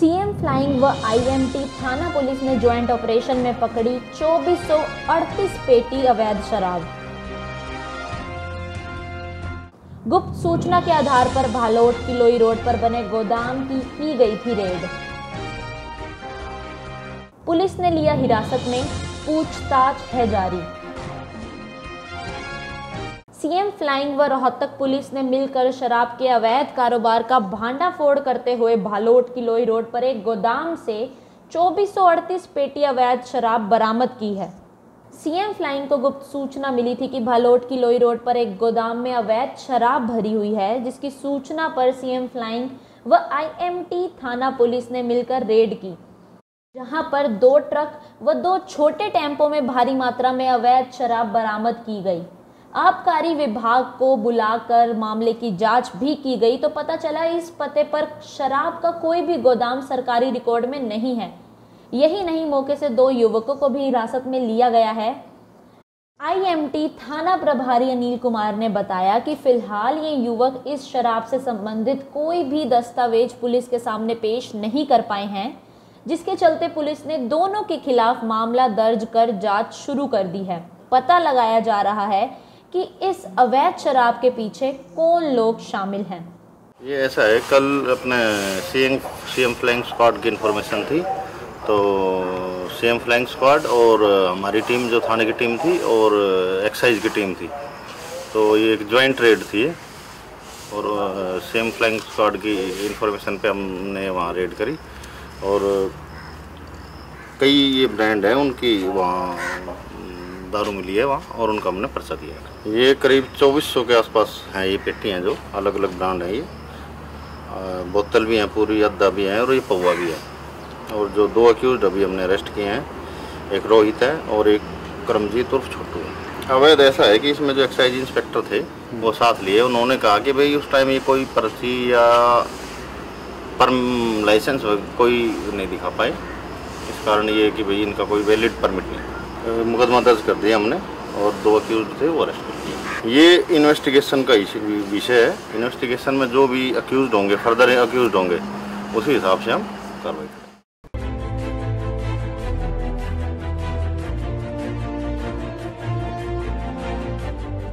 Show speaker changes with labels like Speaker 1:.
Speaker 1: CM flying व IMT थाना police ने ज्वाइंट ऑपरेशन में पकड़ी 2438 पेटी अवैध शराब। गुप्त सूचना के आधार पर भालोट किलोई रोड पर बने गोदाम की गई थी रेड। पुलिस ने लिया हिरासत में, पूछताछ है जारी। सीएम फ्लाइंग व रोहतक पुलिस ने मिलकर शराब के अवैध कारोबार का भांडाफोड़ करते हुए भालोट किलोई रोड पर एक गोदाम से 2438 पेटी अवैध शराब बरामद की है। सीएम फ्लाइंग को गुप्त सूचना मिली थी कि भालोट किलोई रोड पर एक गोदाम में अवैध शराब भरी हुई है, जिसकी सूचना पर सीएम फ्लाइंग व आईएमटी थाना पुलिस ने मिलकर रेड की, जहां पर 2 ट्रक व 2 छोटे टेम्पो में भारी मात्रा में अवैध शराब बरामद की गई। आबकारी विभाग को बुलाकर मामले की जांच भी की गई तो पता चला इस पते पर शराब का कोई भी गोदाम सरकारी रिकॉर्ड में नहीं है। यही नहीं, मौके से 2 युवकों को भी हिरासत में लिया गया है। आईएमटी थाना प्रभारी अनिल कुमार ने बताया कि फिलहाल ये युवक इस शराब से संबंधित कोई भी दस्तावेज पुलिस के सामने पेश नहीं कर पाए हैं, जिसके चलते पुलिस ने दोनों के खिलाफ मामला दर्ज कर जांच शुरू कर दी है। पता लगाया जा रहा है कि इस अवैध शराब के पीछे कौन लोग शामिल हैं।
Speaker 2: ये ऐसा है, कल अपने सीएम फ्लाइंग स्क्वाड की इन्फॉर्मेशन थी, तो सीएम फ्लाइंग स्क्वाड और हमारी टीम जो थाने की टीम थी और एक्साइज की टीम थी, तो ये एक ज्वाइंट रेड थी और सीएम फ्लाइंग स्क्वाड की इन्फॉर्मेशन पे हमने वहाँ रेड करी और कई ये ब्रांड हैं उनकी वहाँ दारू मिली है वहाँ और उनका हमने पर्चा दिया। ये करीब 2400 के आसपास हैं ये पेटियाँ, जो अलग अलग ब्रांड हैं। ये बोतल भी हैं, पूरी अद्दा भी हैं और ये पौवा भी है। और जो 2 अक्यूज अभी हमने अरेस्ट किए हैं, एक रोहित है और एक करमजीत उर्फ छोटू है। अवैध ऐसा है कि इसमें जो एक्साइज इंस्पेक्टर थे वो साथ लिए, उन्होंने कहा कि भाई उस टाइम ये कोई पर्ची या लाइसेंस कोई नहीं दिखा पाए, इस कारण ये कि भाई इनका कोई वैलिड परमिट नहीं। मुकदमा दर्ज कर दिया हमने और 2 अक्यूज थे वो अरेस्ट कर दिए। ये इन्वेस्टिगेशन का विषय है। इन्वेस्टिगेशन में जो भी अक्यूज होंगे, फर्दर अक्यूज होंगे, उसी हिसाब से हम कार्रवाई करेंगे।